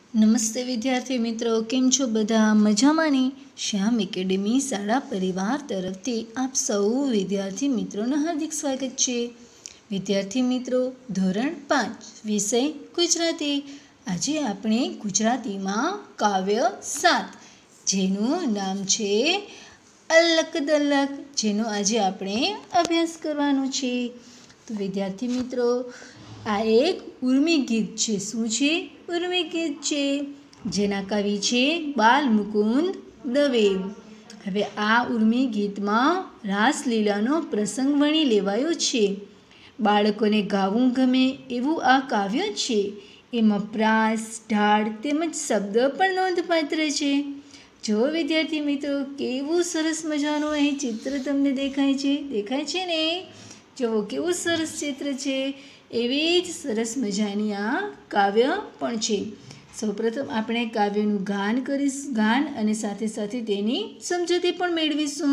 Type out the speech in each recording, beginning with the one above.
નમસ્તે વિદ્યાર્થી મિત્રો, કેમ છો બધા? મજામાંની? શ્યામ એકેડેમી શાળા પરિવાર તરફથી આપ સૌ વિદ્યાર્થી મિત્રોનું હાર્દિક સ્વાગત છે. વિદ્યાર્થી મિત્રો, ધોરણ 5 વિષય ગુજરાતી. આજે આપણે ગુજરાતીમાં કાવ્ય 7 જેનું નામ છે અલક દલક, જેનો આજે આપણે અભ્યાસ કરવાનો છે. તો વિદ્યાર્થી મિત્રો, આ એક ઉર્મી ગીત છે. શું છે? ઉર્મી ગીત છે, જેના કવિ છે બાલ મુકુંદ દવે. હવે આ ઉર્મી ગીતમાં રાસલીલાનો પ્રસંગ વણી લેવાયો છે. બાળકોને ગાવું ગમે એવું આ કાવ્ય છે. એમાં પ્રાસ, ઢાળ તેમજ શબ્દ પણ નોંધપાત્ર છે. જો વિદ્યાર્થી મિત્રો, કેવું સરસ મજાનું અહીં ચિત્ર તમને દેખાય છે ને? જો કેવું સરસ ચિત્ર છે. એવી જ સરસ મજાની આ કાવ્ય પણ છે. સૌપ્રથમ આપણે કાવ્યનું ગાન અને સાથે સાથે તેની સમજૂતી પણ મેળવીશું.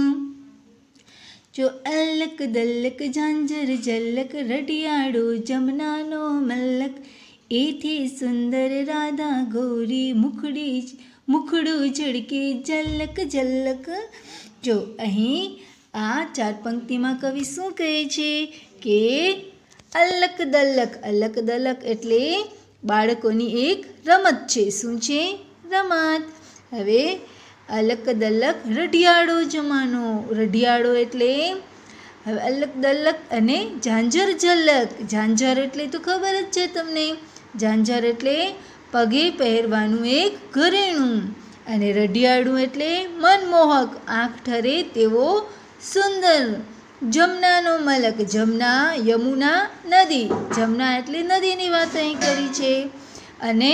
જો અલક દલક ઝાંઝર ઝલક રટિયાળો જમનાનો મલક, એથી સુંદર રાધા ગૌરી મુખડું ઝળકે ઝલક ઝલક. જો અહીં આ 4 પંક્તિમાં કવિ શું કહે છે કે અલક દલક એટલે બાળકોની એક રમત છે. શું છે? રમત. હવે અલક દલક રઢિયાળો જમાનો. રઢિયાળો એટલે હવે અલક દલક અને ઝાંઝર ઝલક. ઝાંઝર એટલે તો ખબર જ છે તમને. ઝાંઝર એટલે પગે પહેરવાનું એક ઘરેણું, અને રઢિયાળું એટલે મનમોહક, આંખ ઠરે તેવો સુંદર. જમનાનો મલક. જમના યમુના નદી. જમના એટલે નદીની વાત અહીં કરી છે. અને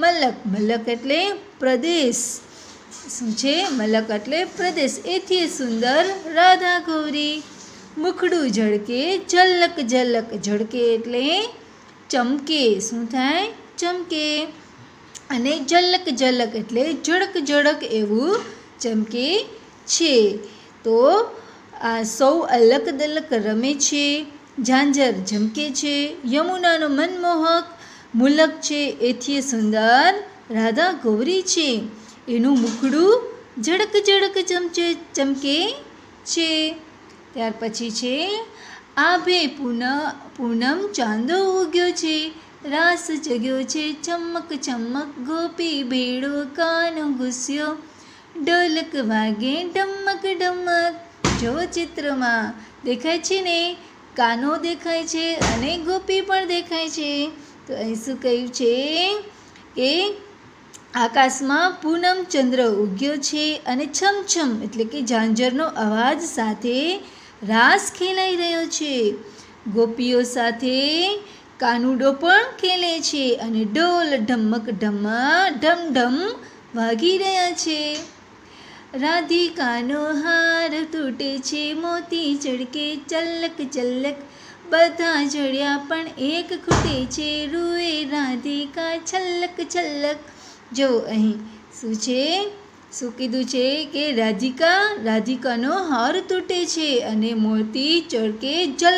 મલક એટલે પ્રદેશ. શું છે? મલક એટલે પ્રદેશ. એથી સુંદર રાધા ગૌરી મુખડું ઝળકે ઝલક ઝલક. ઝળકે એટલે ચમકે. શું થાય? ચમકે. અને ઝલક ઝલક એટલે ઝળક ઝળક એવું ચમકે છે. તો આ સૌ અલક દલક રમે છે. ઝાંઝર ઝમકે છે. યમુનાનો મનમોહક મુલક છે. એથી સુંદર રાધા ગૌરી છે. એનું મુખડું ઝળક ઝળક ચમકે છે. ત્યાર પછી છે આભે પૂનમ ચાંદો ઉગ્યો છે, રાસ જગ્યો છે ચમક ચમક, ગોપી ભેળો કાનો ઘૂસ્યો, ઢોલક વાગે ઢમક ઢમક. જો ચિત્રમાં દેખાય છે ને, કાનો દેખાય છે અને ગોપી પણ દેખાય છે. તો અહીં શું કહ્યું છે કે આકાશમાં પૂનમ ચંદ્ર ઉગ્યો છે અને છમછમ એટલે કે ઝાંઝરનો અવાજ સાથે રાસ ખેલાઈ રહ્યો છે. ગોપીઓ સાથે કાનુડો પણ ખેલે છે અને ઢોલ ઢમક ઢમ ઢમ વાગી રહ્યા છે. રાધિકાનો હાર તૂટે છે, મોતી ચળકે ચલક ચલક, બધા જડ્યા પણ એક ખૂટે છે, રૂએ રાધિકા છલક છલક. જો અહીં શું છે? શું કીધું છે કે રાધિકાનો હાર તૂટે છે અને મોતી ચળકે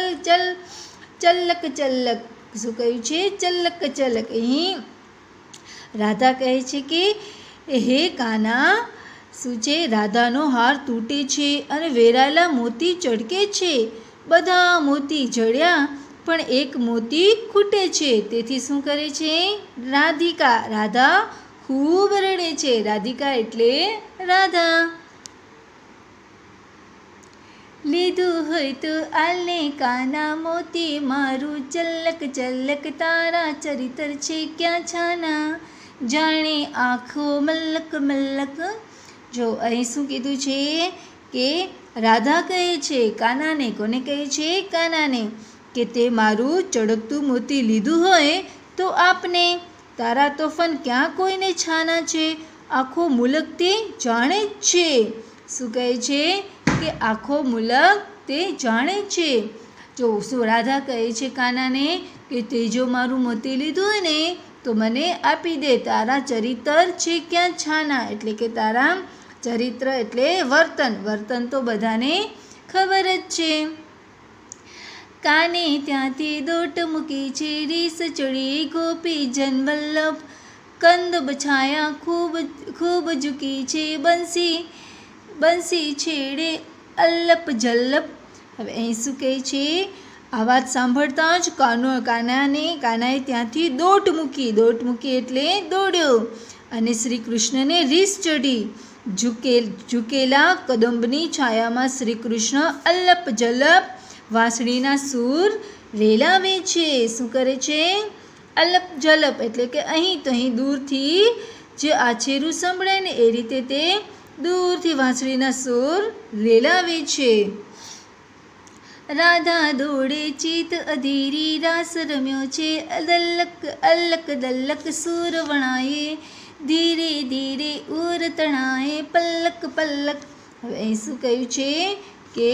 ચલક ચલક. શું કહ્યું છે? ચલક ચલક. અહીં રાધા કહે છે કે હે કાના, શું છે? રાધાનો હાર તૂટે છે અને વેરાયેલા મોતી ચળકે છે. બધા મોતી જડ્યા પણ એક મોતી ખૂટે છે. તેથી શું કરે છે? રાધા ખૂબ રડે છે. રાધિકા એટલે રાધા. લીધું હોય તો આલે કાના, મોતી મારું ચલક ચલક, તારા ચરિત્ર છે ક્યાં છાના, જાણે આંખો મલક મલક. જો અહીં શું કીધું છે કે રાધા કહે છે કાનાને. કોને કહે છે? કાનાને. કે તે મારું ચળકતું મોતી લીધું હોય તો આપને, તારા તોફાન ક્યાં કોઈને છાના છે, આખો મુલક તે જાણે જ છે. શું કહે છે? કે આખો મુલક તે જાણે છે. જો શું રાધા કહે છે કાનાને કે તે જો મારું મોતી લીધું હોય ને તો મને આપી દે, તારા ચરિત્ર છે ક્યાં છાના, એટલે કે તારા ચરિત્ર એટલે વર્તન તો બધાને ખબર જ છે. કાને ત્યાંથી દોટ મૂકી છે, રીસ ચડી ગોપી જન વલ્લભ, કંદ બછાયા ખૂબ ખૂબ ઝૂકી છે બંસી છેડે અલ્લપ જલ્લપ. હવે અહીં શું કહે છે? આ વાત સાંભળતા જ કાનાએ ત્યાંથી દોટ મૂકી એટલે દોડ્યો અને શ્રી કૃષ્ણને રીસ ચડી. ઝૂકેલા કદંબની છાયામાં શ્રી કૃષ્ણ અલ્લપ જલ્લપ વાંસળીના સૂર રેલાવે છે. શું કરે છે? અલ્લપ જલ્લપ એટલે કે અહીં દૂરથી જે આછેરું સંભળાય ને એ રીતે તે દૂરથી વાંસળીના સૂર રેલાવે છે. રાધા દોડે ચિત અધીરી રાસ રમ્યો છે અલ્લક દલ્લક સૂર વણાએ ધીરે ધીરે ઉર તણાએ પલ્લક પલ્લક. હવે અહીં શું કહ્યું છે કે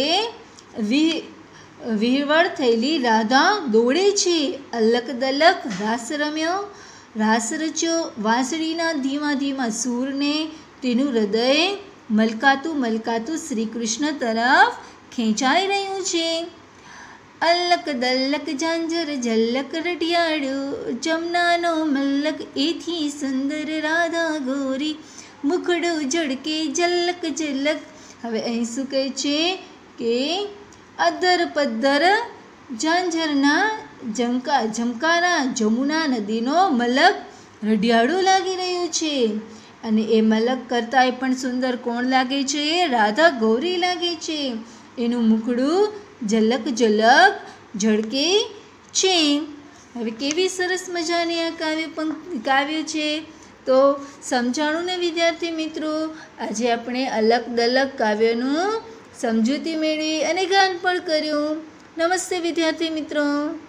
વિહવળ થયેલી રાધા દોડે છે, અલ્લક દલ્લક રાસ રચ્યો, વાંસળીના ધીમા ધીમા સૂરને તેનું હૃદય મલકાતું શ્રી કૃષ્ણ તરફ ખેંચાઈ રહ્યું છે. અલ્લક દલ્લક ઝાંઝર ઝલ્લક રઢિયાળ્યો જમનાનો મલ્લક એથી સુંદર રાધા ગોરી મુખડું ઝળકે જલ્લક જલ્લક. હવે અહીં શું કહે છે કે અધર પદ્ધર ઝાંઝરના ઝમકારા જમુના નદીનો મલક રઢિયાળું લાગી રહ્યું છે. અને એ મલક કરતાંય પણ સુંદર કોણ લાગે છે? રાધા ગૌરી લાગે છે. એનું મુખડું ઝલક ઝલક ઝળકે છે. હવે કેવી સરસ મજાની આ કાવ્ય છે. તો સમજાણું ને વિદ્યાર્થી મિત્રો? આજે આપણે અલક દલક કાવ્યનું સમજૂતી મેળવી અને ગાન પણ કર્યું. નમસ્તે વિદ્યાર્થી મિત્રો.